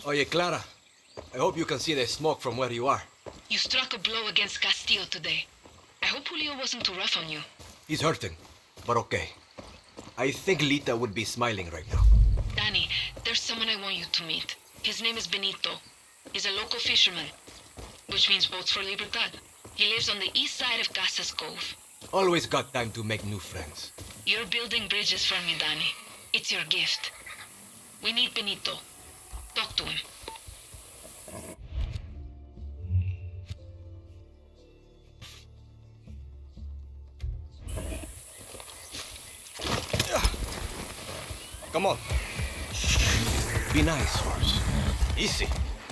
Oye, Clara. I hope you can see the smoke from where you are. You struck a blow against Castillo today. I hope Julio wasn't too rough on you. He's hurting, but okay. I think Lita would be smiling right now. Dani, there's someone I want you to meet. His name is Benito. He's a local fisherman, which means boats for Libertad. He lives on the east side of Casas Cove. Always got time to make new friends. You're building bridges for me, Dani. It's your gift. We need Benito. Talk to him. Come on. Be nice, horse. Easy.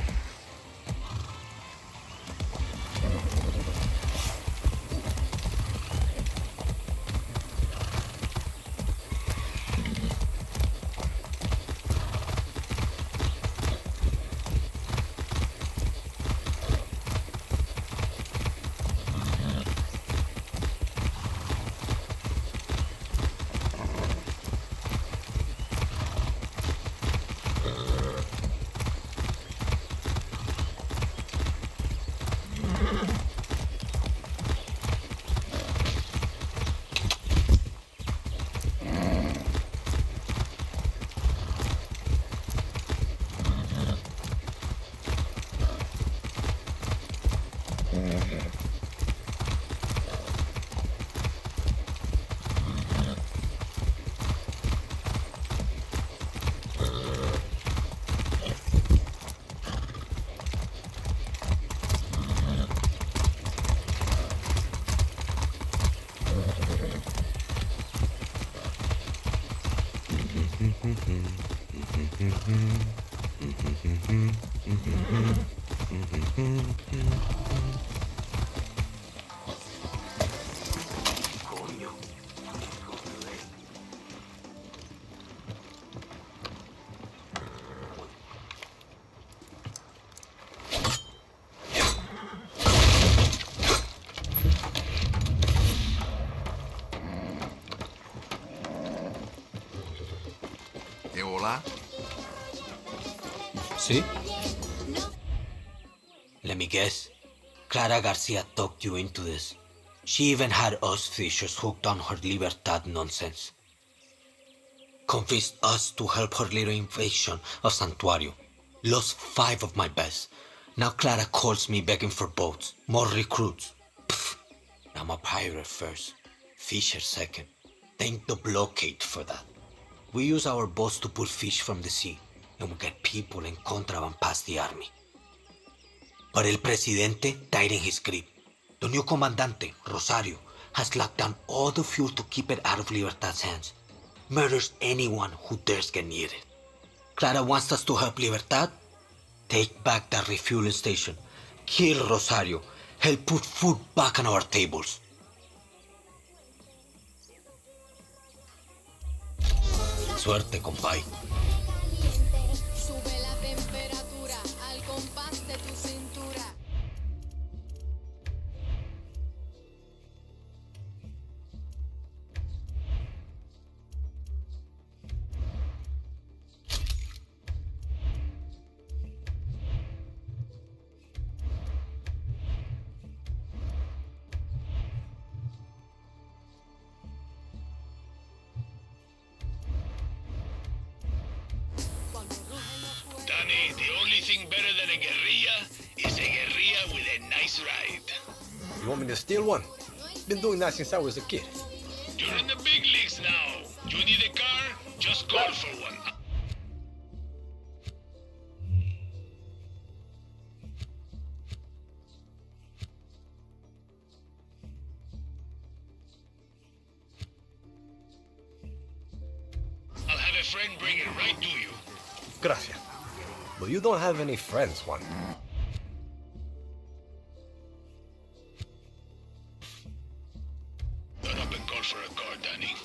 Hola? ¿Sí? Let me guess. Clara Garcia talked you into this. She even had us fishers hooked on her Libertad nonsense. Convinced us to help her little invasion of Santuario. Lost 5 of my best. Now Clara calls me begging for boats, more recruits. Pfft. I'm a pirate first, fisher second. Thank the blockade for that. We use our boats to pull fish from the sea, and we get people and contraband past the army. But El Presidente died in his grip. The new Comandante, Rosario, has locked down all the fuel to keep it out of Libertad's hands. Murders anyone who dares get near it. Clara wants us to help Libertad? Take back that refueling station. Kill Rosario. Help put food back on our tables. Suerte, compay. Sube la temperatura al compás de tu cintura. Dani, the only thing better than a guerrilla is a guerrilla with a nice ride. You want me to steal one? Been doing that since I was a kid. You're in the big leagues now. You need a car? Just call for one. I'll have a friend bring it right to you. Gracias. But you don't have any friends, Juan. Run up and call for a car, Dani.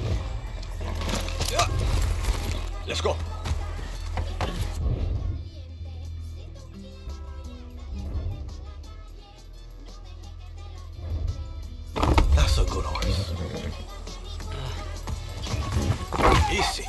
Let's go. Vámonos. Easy.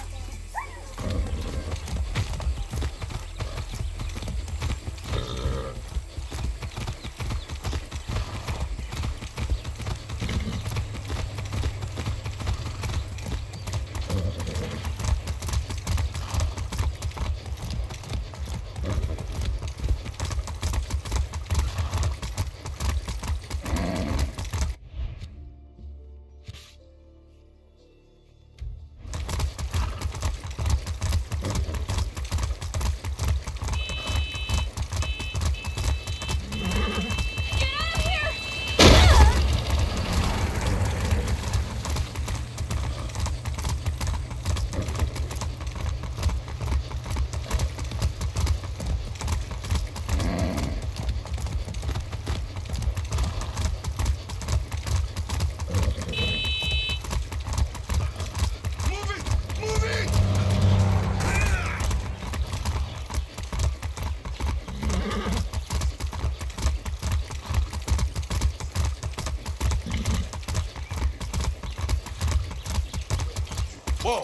Whoa!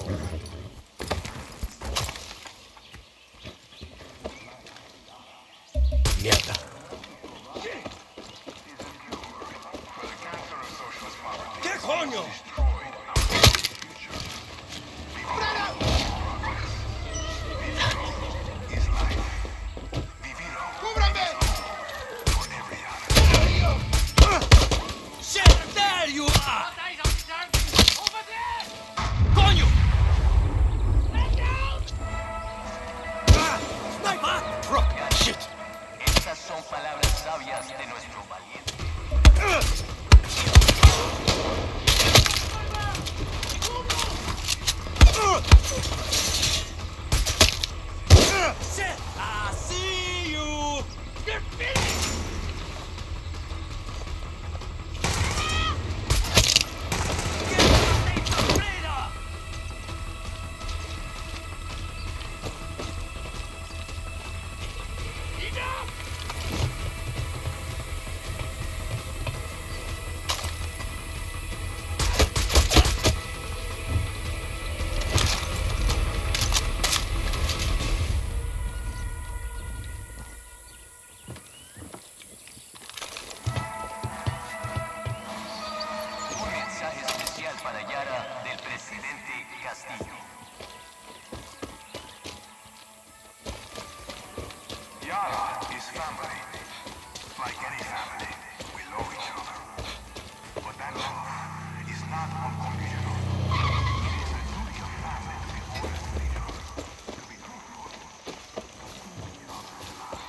Mierda. ¿Qué coño? Para Yara del Presidente Castillo. Yara is family. Like any family, we love each other. But that love is not unconditional. It is a duty of family to be honest with each other, to be truthful, to each other's lives.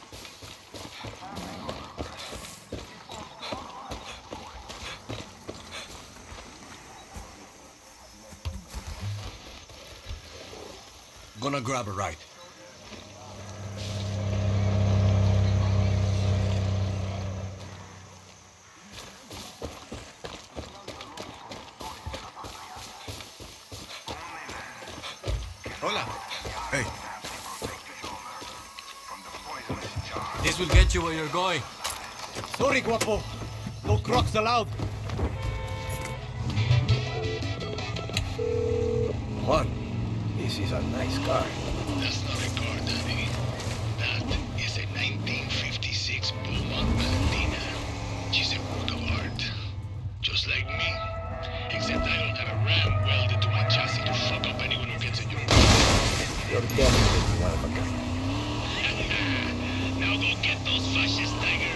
Gonna grab a ride. Hola. Hey. This will get you where you're going. Sorry, guapo. No crocs allowed. Juan, this is a nice car. That's not a car, Danny. That is a 1956 Beaumont Valentina. She's a work of art. Just like me. Except I don't have a ram welded to my chassis to fuck up anyone who gets in your way. You're definitely one of a kind. Now go get those fascists, Tiger.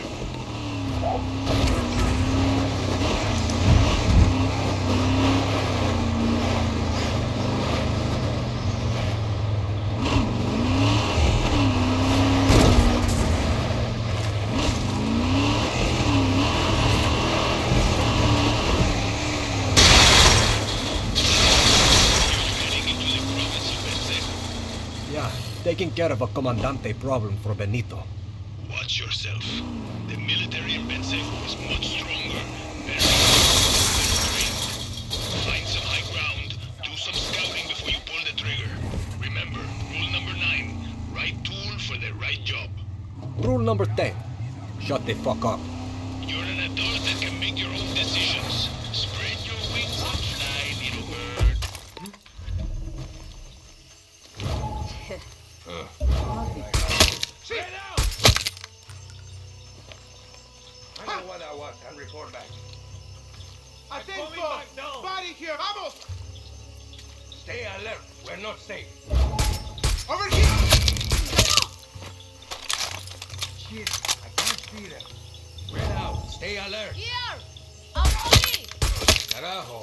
Taking care of a comandante problem for Benito. Watch yourself. The military in Penseco is much stronger, better trained. Find some high ground, do some scouting before you pull the trigger. Remember, rule number 9, right tool for the right job. Rule number 10, shut the fuck up. You're an adult that can make your own decisions. Spray aguas and report back. Atento! Body here, vamos! Stay alert. We're not safe. Over here! Shit, I can't see them. Spread out. Stay alert. Here! A body! Carajo.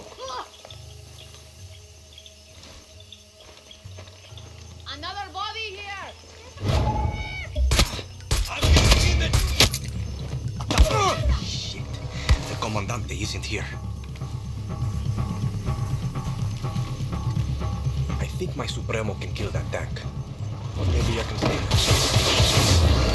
Another body here! I'm getting in Shit. The Comandante isn't here. I think my Supremo can kill that tank. Or maybe I can save it.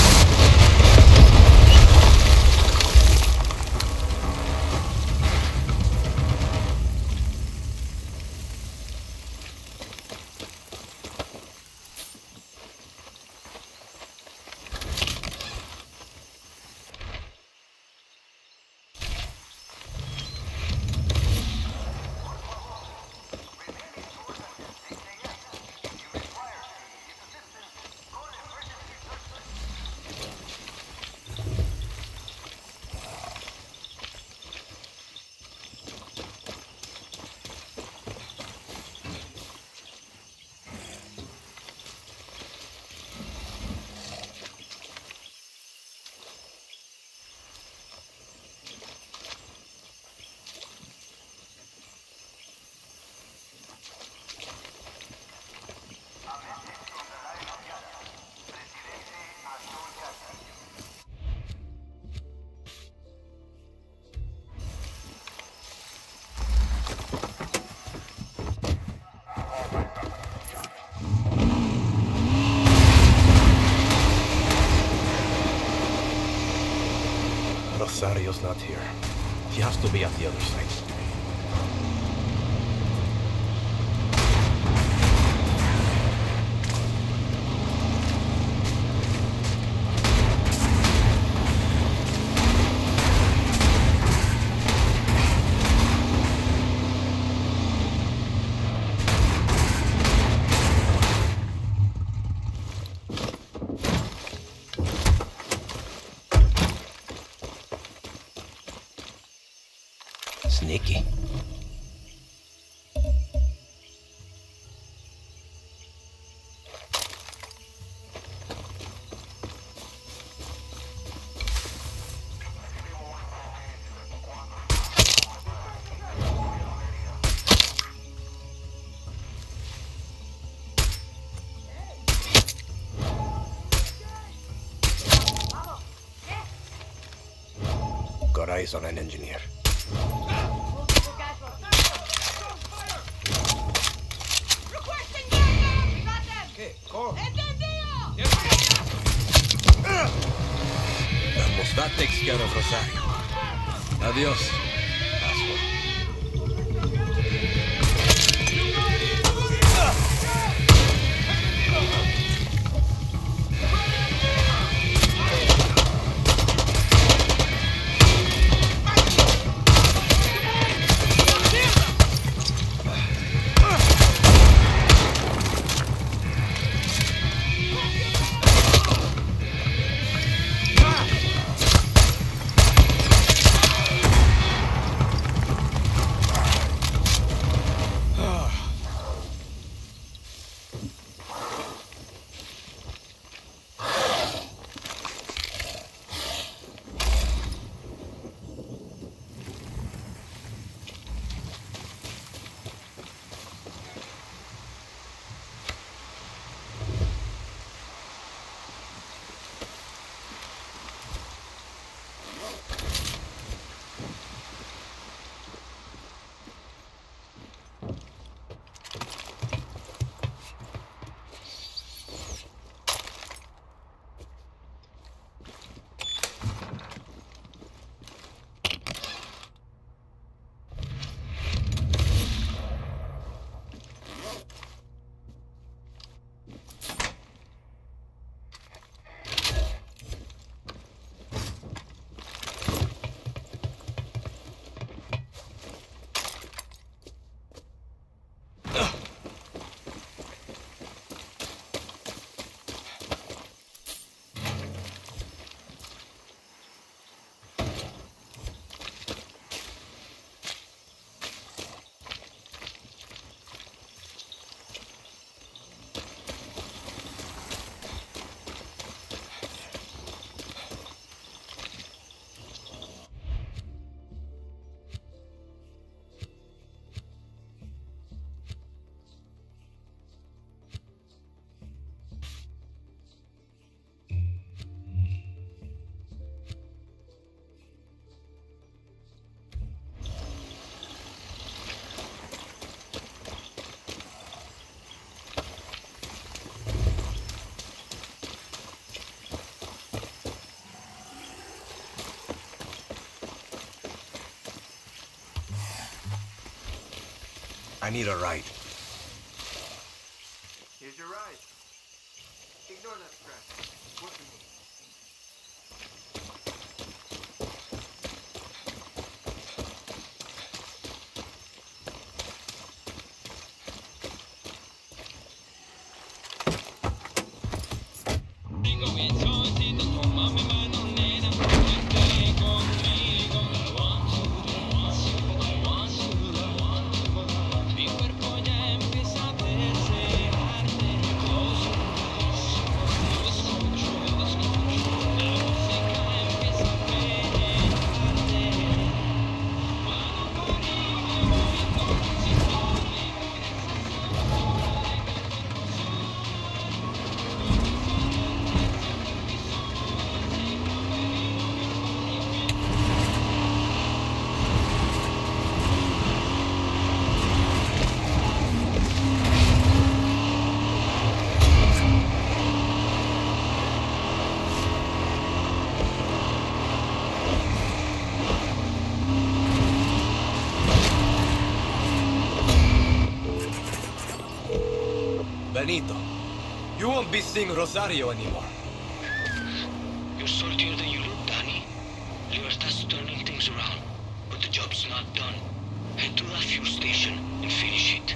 Rosario's not here. He has to be at the other side. Sneaky. Got eyes on an engineer. Vamos, that takes care of Rosario. Adios. I need a ride. Here's your ride. Ignore that scratch. What's the move? Benito, you won't be seeing Rosario anymore. You're saltier than you look, Dani. Libertad's turning things around, but the job's not done. Head to that fuel station and finish it.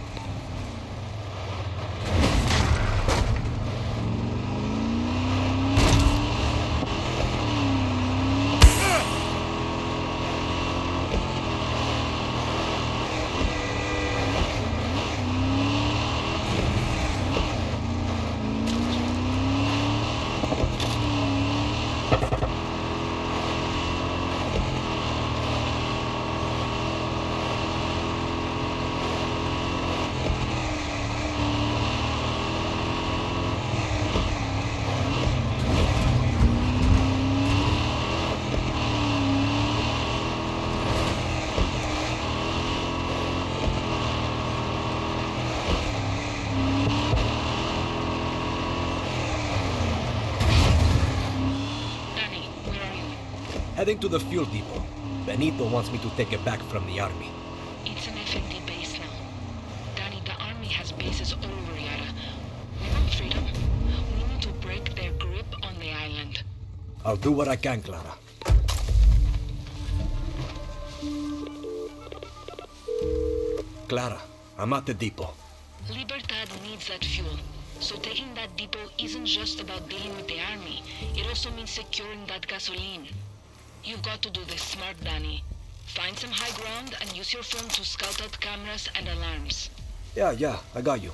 Heading to the fuel depot. Benito wants me to take it back from the army. It's an FND base now. Danny, the army has bases all over Yara. We want freedom. We need to break their grip on the island. I'll do what I can, Clara. Clara, I'm at the depot. Libertad needs that fuel. So taking that depot isn't just about dealing with the army. It also means securing that gasoline. You've got to do this smart, Danny. Find some high ground and use your phone to scout out cameras and alarms. Yeah, I got you.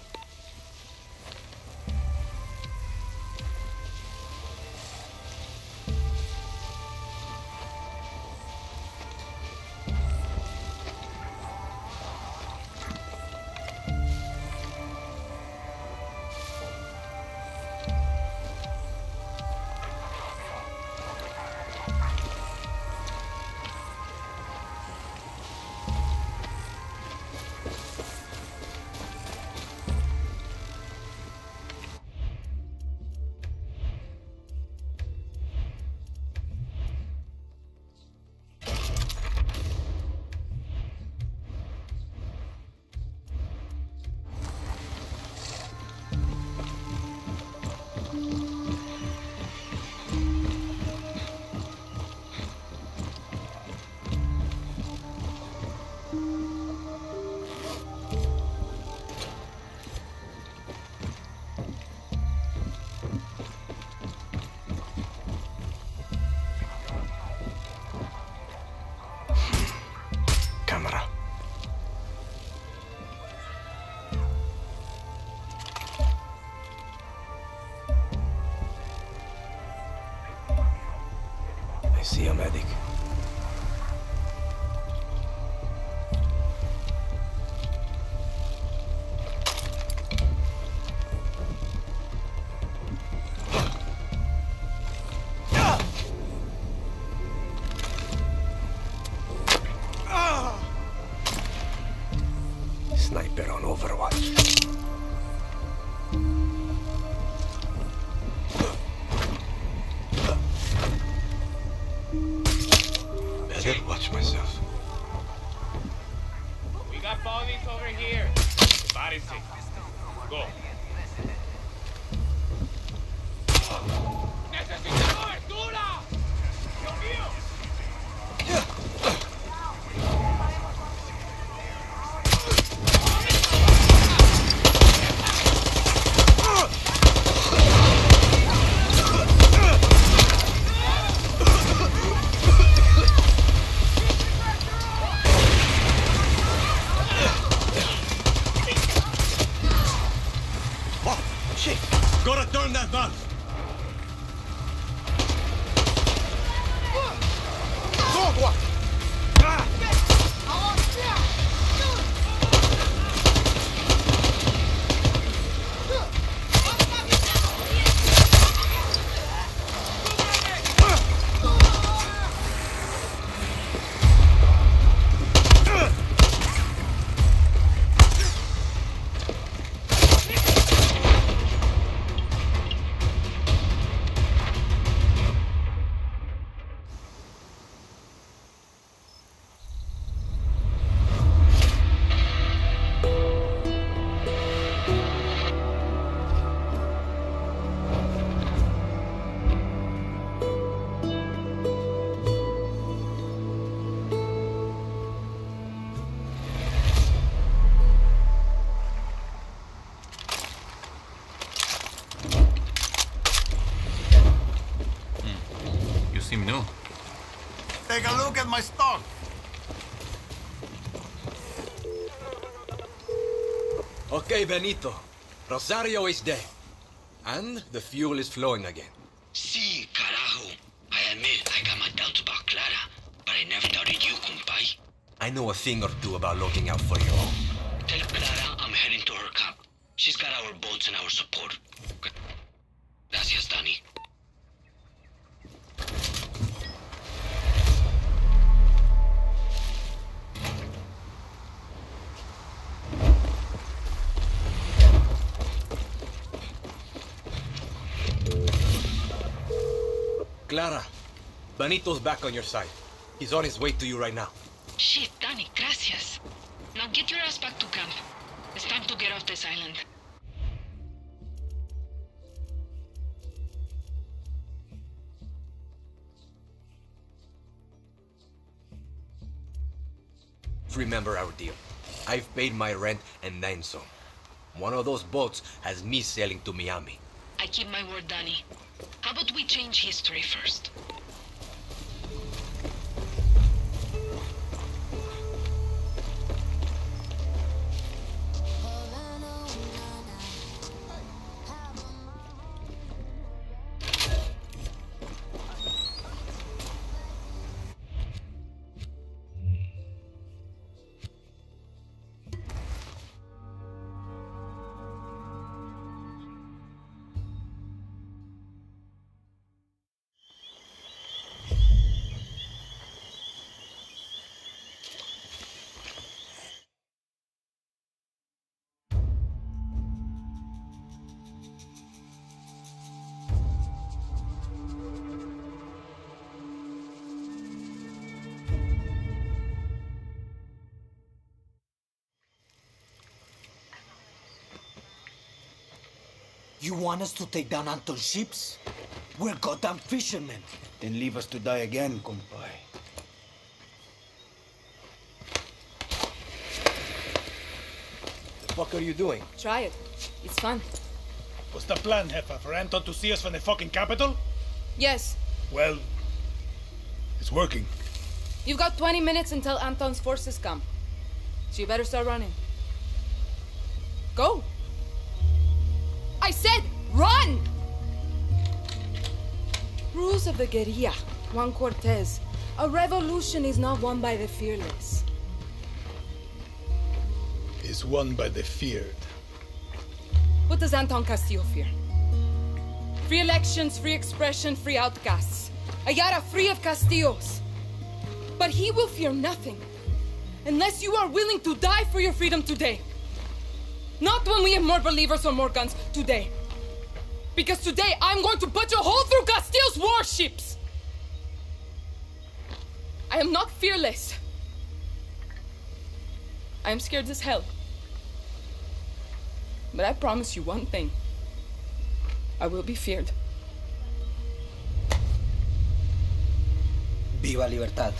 I see a medic. Sniper on Overwatch. Better watch myself. We got bodies over here. Prepárense. Go. ¡Necesito cobertura! ¡Dios mío! Gotta turn that valve! Seem new. Take a look at my stock. Okay, Benito. Rosario is dead. And the fuel is flowing again. Sí, carajo. I admit I got my doubts about Clara, but I never doubted you, compay. I know a thing or two about looking out for your own. Tell Clara I'm heading to her camp. She's got our boats and our support. Gracias, Dani. Clara, Benito's back on your side. He's on his way to you right now. Shit, Dani, gracias. Now get your ass back to camp. It's time to get off this island. Remember our deal. I've paid my rent and then some. One of those boats has me sailing to Miami. I keep my word, Dani. How about we change history first? You want us to take down Anton's ships? We're goddamn fishermen. Then leave us to die again, compay. The fuck are you doing? Try it. It's fun. What's the plan, Jefa? For Anton to see us from the fucking capital? Yes. Well, it's working. You've got 20 minutes until Anton's forces come. So you better start running. Go! I said, run! Rules of the guerilla, Juan Cortez. A revolution is not won by the fearless. It's won by the feared. What does Antón Castillo fear? Free elections, free expression, free outcasts. A Yara free of Castillos. But he will fear nothing. Unless you are willing to die for your freedom today. Not when we have more believers or more guns. Today. Because today I'm going to put a hole through Castillo's warships! I am not fearless. I am scared as hell. But I promise you one thing. I will be feared. Viva Libertad.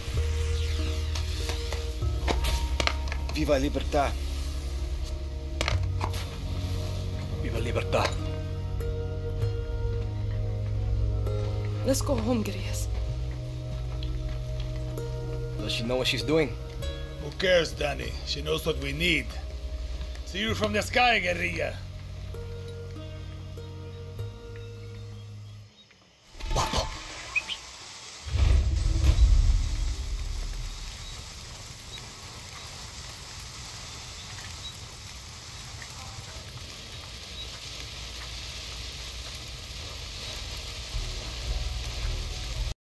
Viva Libertad. Viva Libertad. Let's go home, guerrillas. Does she know what she's doing? Who cares, Dani? She knows what we need. See you from the sky, guerrilla.